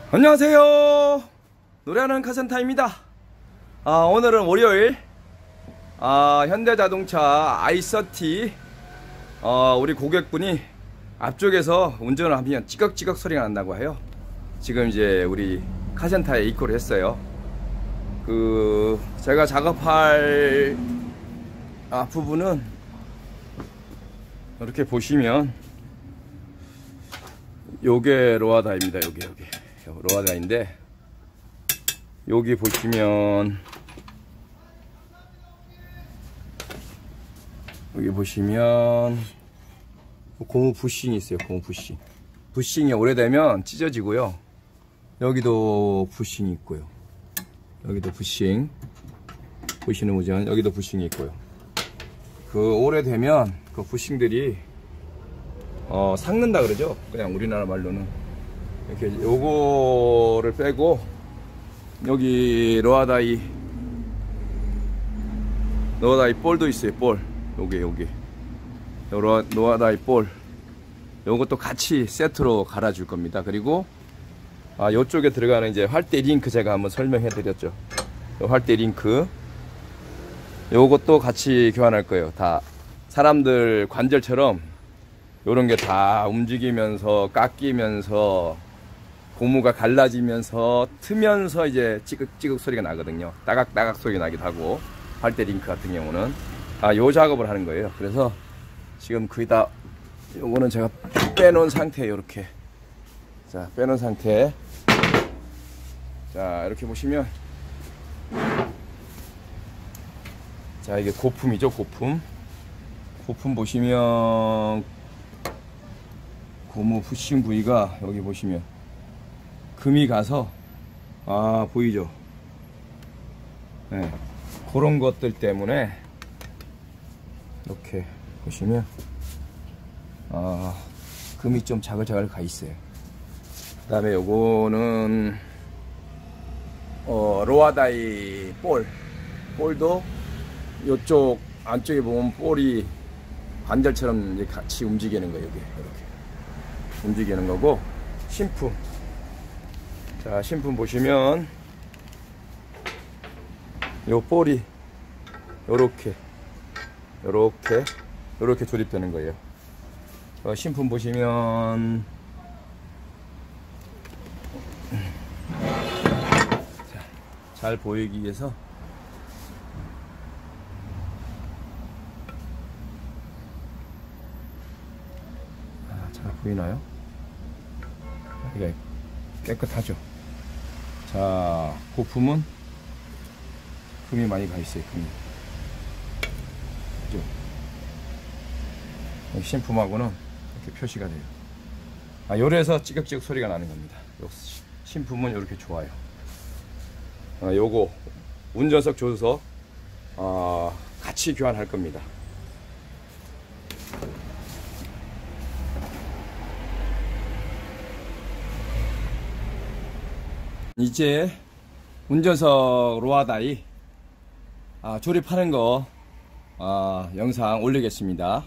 안녕하세요. 노래하는 카센터입니다. 오늘은 월요일 현대자동차 i30 우리 고객분이 앞쪽에서 운전을 하면 찌걱찌걱 소리가 난다고 해요. 지금 이제 우리 카센터에 입고를 했어요. 제가 작업할 부분은 이렇게 보시면 요게 로아다입니다. 요게 로아다인데, 여기 보시면 고무 부싱이 있어요. 고무 부싱이 오래되면 찢어지고요. 여기도 부싱이 있고요. 여기도 부싱 보시는 거죠. 여기도 부싱이 있고요. 오래되면 그 부싱들이 삭는다 그러죠. 그냥 우리나라 말로는. 이렇게 요거를 빼고, 여기 로아다이 볼도 있어요. 볼. 여기 로아다이 볼, 요것도 같이 세트로 갈아줄 겁니다. 그리고 요쪽에 들어가는 이제 활대 링크 제가 한번 설명해 드렸죠. 요 활대 링크, 요것도 같이 교환할 거예요. 다 사람들 관절처럼 요런 게 다 움직이면서 깎이면서 고무가 갈라지면서 트면서 이제 찌극찌극 소리가 나거든요. 따각따각 소리가 나기도 하고, 활대 링크 같은 경우는 요 작업을 하는 거예요. 그래서 지금 거의 다 요거는 제가 빼놓은 상태예요. 이렇게 빼놓은 상태. 이렇게 보시면, 이게 고품이죠. 고품 보시면 고무 부싱 부위가 여기 보시면 금이 가서 보이죠? 네, 그런 것들 때문에 이렇게 보시면 금이 좀 자글자글 가 있어요. 그 다음에 요거는 로아다이 볼도 요쪽 안쪽에 보면 볼이 관절처럼 이제 같이 움직이는 거예요. 이렇게 움직이는 거고, 신품. 신품 보시면 요 볼이 요렇게 조립되는 거예요. 신품 보시면 잘 보이기 위해서 잘 보이나요? 이게 깨끗하죠. 고품은 금이 많이 가 있어요. 금이. 그죠? 신품하고는 이렇게 표시가 돼요. 요래서 찌극찌극 소리가 나는 겁니다. 신품은 이렇게 좋아요. 요거 운전석 조수석 같이 교환할 겁니다. 이제 운전석 로아다이 조립하는 거 영상 올리겠습니다.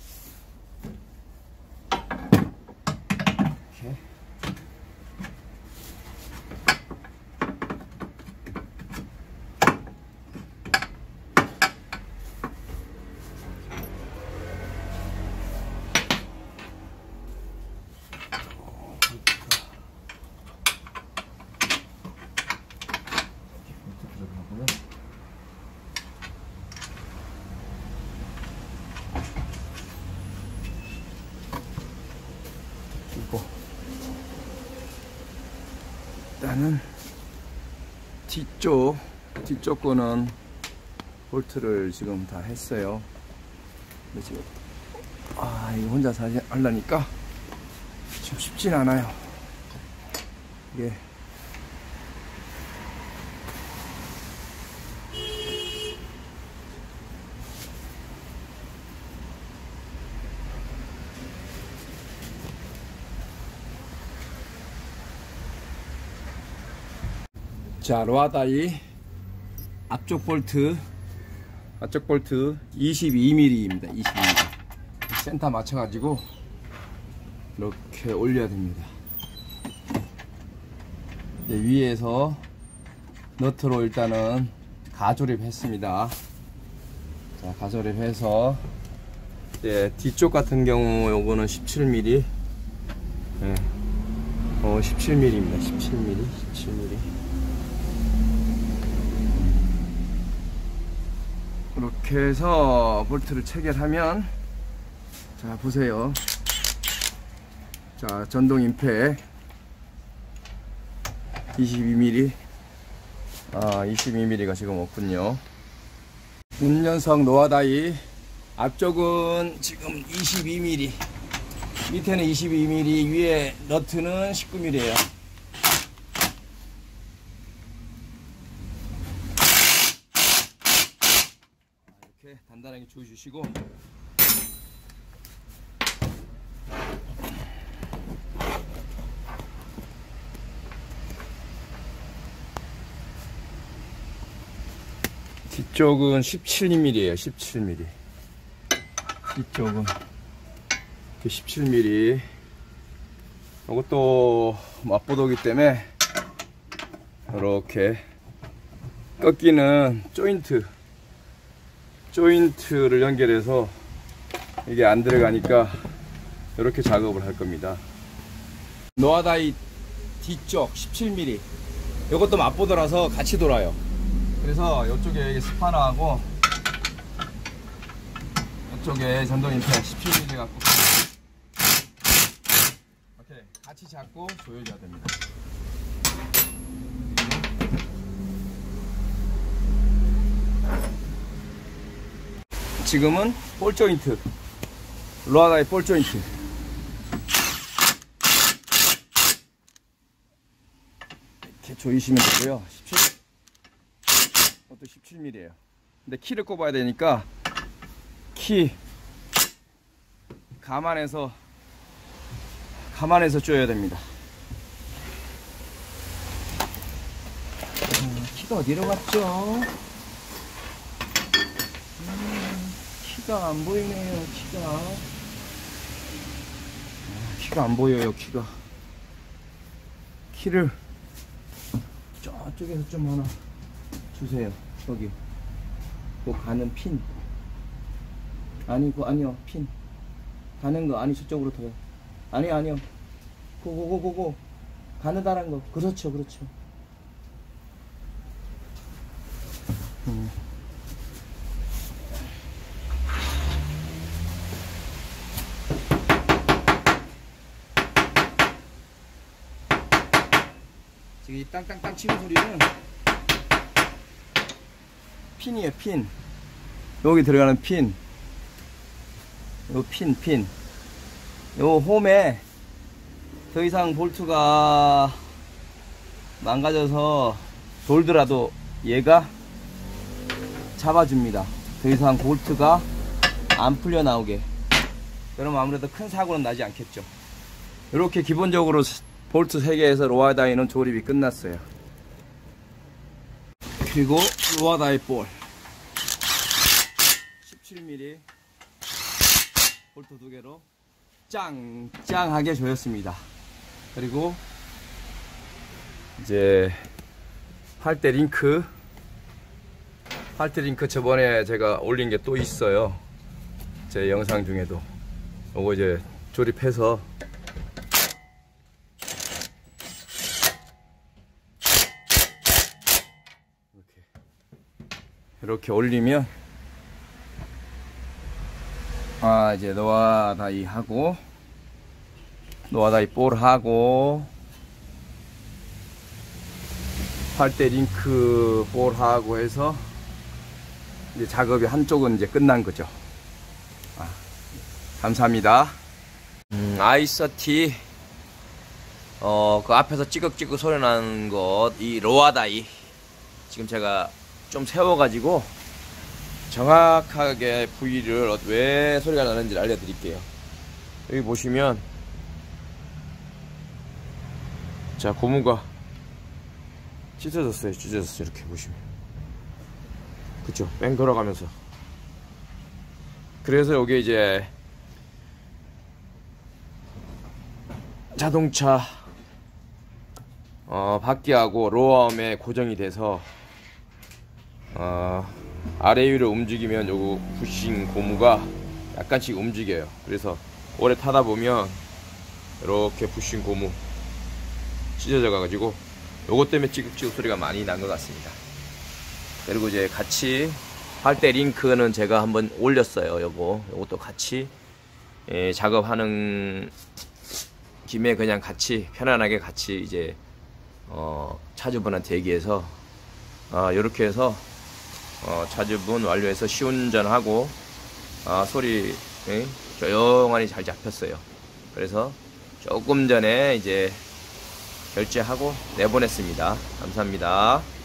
일단은 뒤쪽 거는 볼트를 지금 다 했어요. 근데 지금 이거 혼자서 하려니까 좀 쉽진 않아요. 이게 로아다이 앞쪽 볼트 22mm입니다. 22mm. 센터 맞춰가지고 이렇게 올려야 됩니다. 위에서 너트로 일단은 가조립했습니다. 자, 가조립해서 이제 뒤쪽 같은 경우 요거는 17mm, 17mm입니다. 17mm. 이렇게 해서 볼트를 체결하면, 자 보세요. 자, 전동 임팩 22mm, 22mm가 지금 없군요. 운연석 노아다이 앞쪽은 지금 22mm, 밑에는 22mm, 위에 너트는 19mm예요. 이렇게 단단하게 조여주시고, 뒤쪽은 17mm예요. 17mm. 뒤쪽은 17mm. 이것도 맞보도기 때문에 이렇게 꺾이는 조인트를 연결해서 이게 안 들어가니까 이렇게 작업을 할 겁니다. 노아다이 뒤쪽 17mm. 이것도 맞보도라서 같이 돌아요. 그래서 이쪽에 스파너하고 이쪽에 전동 임팩 17mm 갖고 이렇게 같이 잡고 조여줘야 됩니다. 지금은 볼 조인트, 노아다이 볼 조인트. 이렇게 조이시면 되고요. 17mm예요. 근데 키를 꼽아야 되니까 키 감안해서 조여야 됩니다. 키가 어디로 갔죠? 키가 안 보이네요. 키가 안 보여요. 키를 저쪽에서 좀 하나 주세요. 여기 그 가는 핀, 아니요, 핀 가는 거, 아니 저쪽으로 더요. 아니요, 고고 가느다란 거. 그렇죠. 지금 이 땅땅땅 치는 소리는 핀이에요. 핀. 여기 들어가는 핀. 요 핀. 요 홈에 더 이상 볼트가 망가져서 돌더라도 얘가 잡아줍니다. 더 이상 볼트가 안 풀려 나오게. 그러면 아무래도 큰 사고는 나지 않겠죠. 이렇게 기본적으로 볼트 3개에서 노아다이는 조립이 끝났어요. 그리고 노아다이 볼 17mm 볼트 2개로 짱짱하게 조였습니다. 그리고 이제 팔대 링크 저번에 제가 올린 게 또 있어요. 제 영상 중에도. 요거 이제 조립해서 이렇게 올리면 이제 노아다이 볼 하고 팔대 링크 볼 하고 해서 이제 작업이 한쪽은 이제 끝난 거죠. 감사합니다. i30 그 앞에서 찌걱찌걱 소리 나는 것, 이 노아다이 지금 제가 좀 세워가지고 정확하게 부위를 왜 소리가 나는지 알려드릴게요. 여기 보시면 자, 고무가 찢어졌어요. 이렇게 보시면, 그쵸? 뺑 돌아가면서. 그래서 여기 이제 자동차 바퀴하고 로어암에 고정이 돼서 아래 위로 움직이면 요거 부싱 고무가 약간씩 움직여요. 그래서 오래 타다 보면 이렇게 부싱 고무 찢어져 가지고 요것 때문에 찌극찌극 소리가 많이 난 것 같습니다. 그리고 이제 같이 할때 링크는 제가 한번 올렸어요. 요것도 같이 작업하는 김에 그냥 같이 편안하게 같이 이제 차주분한테 얘기해서 요렇게 해서 차주분 완료해서 시운전하고 소리 조용하니 잘 잡혔어요. 그래서 조금 전에 이제 결제하고 내보냈습니다. 감사합니다.